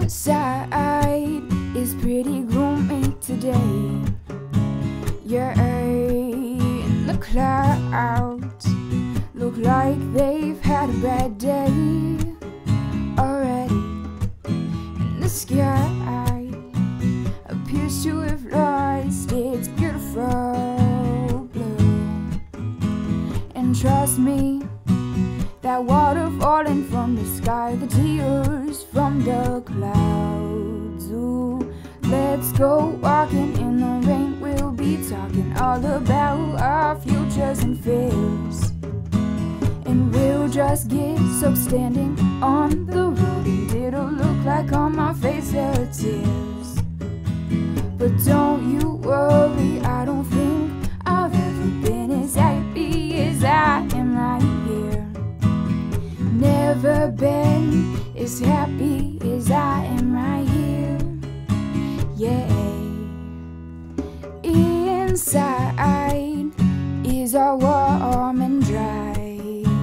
outside is pretty gloomy today. You're in the clouds, look like they've had a bad day already. And the sky appears to have lost its beautiful blue. And trust me, that water falling from the sky, the tears from the clouds. Ooh, let's go walking in the rain. We'll be talking all about our futures and fears. And we'll just get soaked standing on the road, and it'll look like on my face there are tears. But don't you worry, I don't think I've ever been as happy as I am right here. Never been as happy as I am right here. Yeah. Inside is all warm and dry.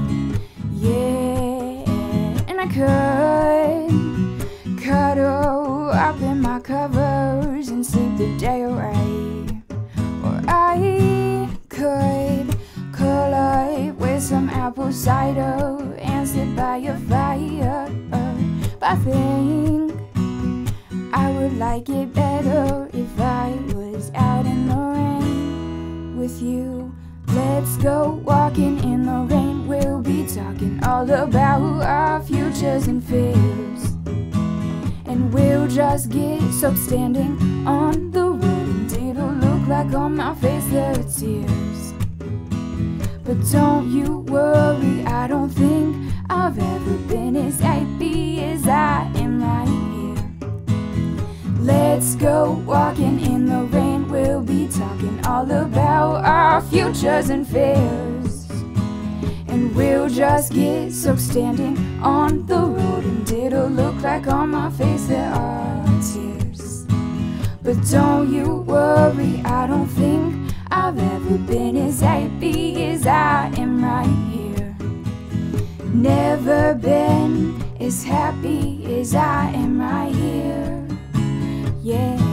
Yeah. And I could cuddle up in my covers and sleep the day away. Or I could curl up with some apple cider and sit by your fire. But I think I would like it better if I was out in the rain with you. Let's go walking in the rain. We'll be talking all about our futures and fears. And we'll just get soaked standing on the road, and it'll look like on my face there are tears. But don't you worry, I don't think I've ever been as happy as I am right here. Let's go walking in the rain. We'll be talking all about our futures and fears. And we'll just get soaked standing on the road, and it'll look like on my face there are tears. But don't you worry, I don't think I've ever been as happy as I am right here. Never been as happy as I am right here. Yeah.